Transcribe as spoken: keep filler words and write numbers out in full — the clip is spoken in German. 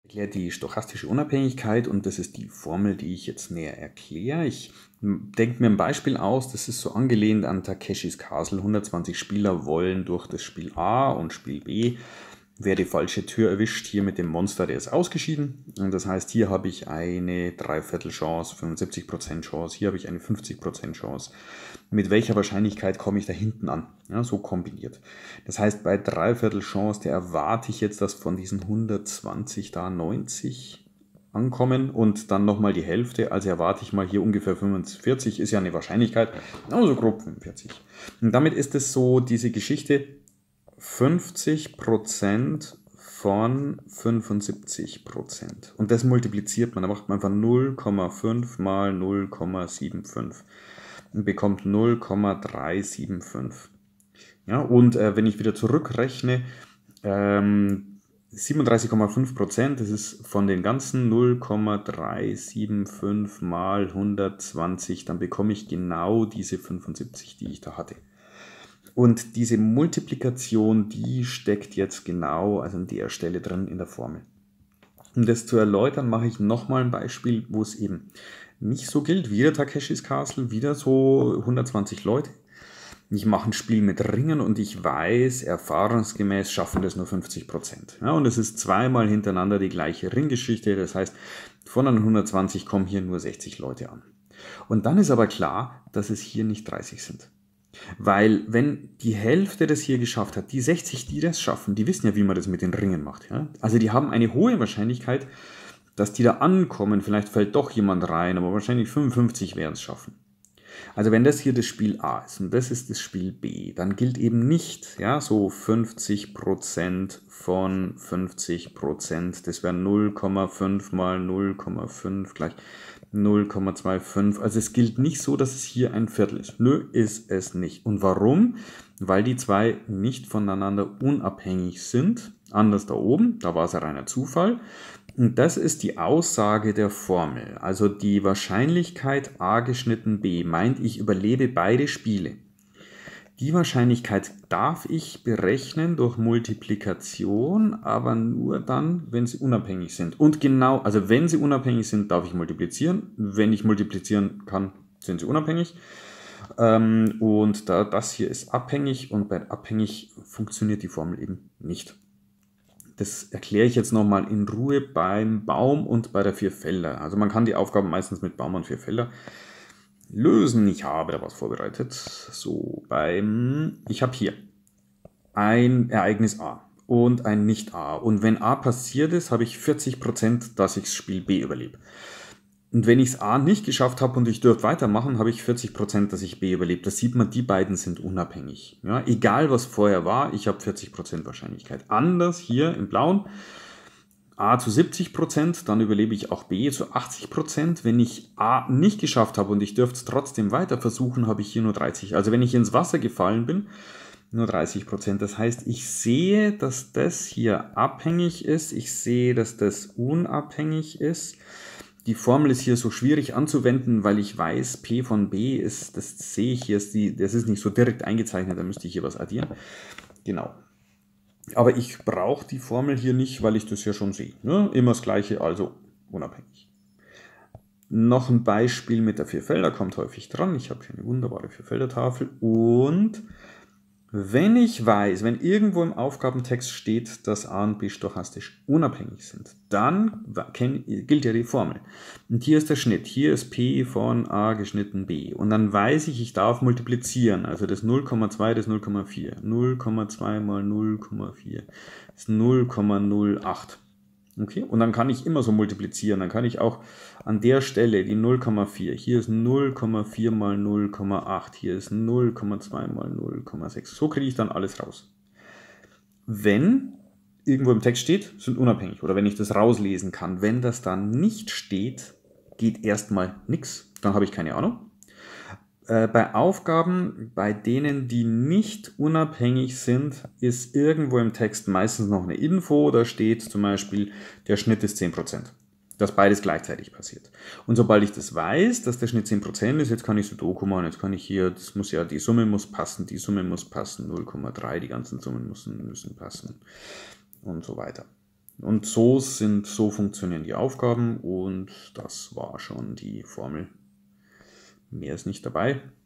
Ich erkläre die stochastische Unabhängigkeit und das ist die Formel, die ich jetzt näher erkläre. Ich denke mir ein Beispiel aus, das ist so angelehnt an Takeshis Castle. hundertzwanzig Spieler wollen durch das Spiel A und Spiel B. Wer die falsche Tür erwischt, hier mit dem Monster, der ist ausgeschieden. Und das heißt, hier habe ich eine Dreiviertel Chance, fünfundsiebzig Prozent Chance, hier habe ich eine fünfzig Prozent Chance. Mit welcher Wahrscheinlichkeit komme ich da hinten an? Ja, so kombiniert. Das heißt, bei Dreiviertel Chance, der erwarte ich jetzt, dass von diesen hundertzwanzig da neunzig ankommen und dann nochmal die Hälfte. Also erwarte ich mal hier ungefähr fünfundvierzig, ist ja eine Wahrscheinlichkeit, also grob fünfundvierzig. Und damit ist es so diese Geschichte, fünfzig Prozent von fünfundsiebzig Prozent. Und das multipliziert man. Da macht man einfach null Komma fünf mal null Komma fünfundsiebzig und bekommt null Komma dreihundertfünfundsiebzig. Ja, und äh, wenn ich wieder zurückrechne, ähm, siebenunddreißig Komma fünf Prozent, das ist von den ganzen null Komma dreihundertfünfundsiebzig mal hundertzwanzig, dann bekomme ich genau diese fünfundsiebzig, die ich da hatte. Und diese Multiplikation, die steckt jetzt genau also an der Stelle drin in der Formel. Um das zu erläutern, mache ich nochmal ein Beispiel, wo es eben nicht so gilt. Wieder Takeshis Castle, wieder so hundertzwanzig Leute. Ich mache ein Spiel mit Ringen und ich weiß, erfahrungsgemäß schaffen das nur fünfzig Prozent. Ja, und es ist zweimal hintereinander die gleiche Ringgeschichte. Das heißt, von den hundertzwanzig kommen hier nur sechzig Leute an. Und dann ist aber klar, dass es hier nicht dreißig sind. Weil wenn die Hälfte das hier geschafft hat, die sechzig, die das schaffen, die wissen ja, wie man das mit den Ringen macht. Ja? Also die haben eine hohe Wahrscheinlichkeit, dass die da ankommen. Vielleicht fällt doch jemand rein, aber wahrscheinlich fünfundfünfzig werden es schaffen. Also wenn das hier das Spiel A ist und das ist das Spiel B, dann gilt eben nicht ja, so fünfzig Prozent von fünfzig Prozent. Das wäre null Komma fünf mal null Komma fünf gleich null Komma fünfundzwanzig. Also es gilt nicht so, dass es hier ein Viertel ist. Nö, ist es nicht. Und warum? Weil die zwei nicht voneinander unabhängig sind. Anders da oben, da war es ein reiner Zufall. Und das ist die Aussage der Formel. Also die Wahrscheinlichkeit a geschnitten b meint, ich überlebe beide Spiele. Die Wahrscheinlichkeit darf ich berechnen durch Multiplikation, aber nur dann, wenn sie unabhängig sind. Und genau, also wenn sie unabhängig sind, darf ich multiplizieren. Wenn ich multiplizieren kann, sind sie unabhängig. Und da das hier ist abhängig und bei abhängig funktioniert die Formel eben nicht. Das erkläre ich jetzt nochmal in Ruhe beim Baum und bei der Vierfelder. Also man kann die Aufgaben meistens mit Baum und Vierfelder lösen. Ich habe da was vorbereitet. So, beim, ich habe hier ein Ereignis A und ein Nicht-A. Und wenn A passiert ist, habe ich vierzig Prozent, dass ich das Spiel B überlebe. Und wenn ich es A nicht geschafft habe und ich dürfte weitermachen, habe ich vierzig Prozent, dass ich B überlebe. Das sieht man, die beiden sind unabhängig. Ja, egal was vorher war, ich habe vierzig Prozent Wahrscheinlichkeit. Anders hier im Blauen, A zu siebzig Prozent, dann überlebe ich auch B zu achtzig Prozent. Wenn ich A nicht geschafft habe und ich dürfte es trotzdem weiter versuchen, habe ich hier nur dreißig. Also wenn ich ins Wasser gefallen bin, nur dreißig Prozent. Das heißt, ich sehe, dass das hier abhängig ist. Ich sehe, dass das unabhängig ist. Die Formel ist hier so schwierig anzuwenden, weil ich weiß, P von B ist, das sehe ich hier, ist die, das ist nicht so direkt eingezeichnet, da müsste ich hier was addieren. Genau. Aber ich brauche die Formel hier nicht, weil ich das ja schon sehe. Ne? Immer das Gleiche, also unabhängig. Noch ein Beispiel mit der Vierfelder, kommt häufig dran. Ich habe hier eine wunderbare Vierfelder-Tafel und wenn ich weiß, wenn irgendwo im Aufgabentext steht, dass A und B stochastisch unabhängig sind, dann gilt ja die Formel. Und hier ist der Schnitt. Hier ist P von A geschnitten B. Und dann weiß ich, ich darf multiplizieren. Also das null Komma zwei, das null Komma vier. null Komma zwei mal null Komma vier ist null Komma null acht. Okay, und dann kann ich immer so multiplizieren. Dann kann ich auch an der Stelle die null Komma vier, hier ist null Komma vier mal null Komma acht, hier ist null Komma zwei mal null Komma sechs. So kriege ich dann alles raus. Wenn irgendwo im Text steht, sind unabhängig. Oder wenn ich das rauslesen kann. Wenn das dann nicht steht, geht erstmal nichts. Dann habe ich keine Ahnung. Äh, bei Aufgaben, bei denen die nicht unabhängig sind, ist irgendwo im Text meistens noch eine Info. Da steht zum Beispiel, der Schnitt ist zehn Prozent. Dass beides gleichzeitig passiert. Und sobald ich das weiß, dass der Schnitt zehn Prozent ist, jetzt kann ich Sudoku machen, jetzt kann ich hier, das muss ja, die Summe muss passen, die Summe muss passen, null Komma drei, die ganzen Summen müssen, müssen passen und so weiter. Und so sind, so funktionieren die Aufgaben und das war schon die Formel. Mehr ist nicht dabei.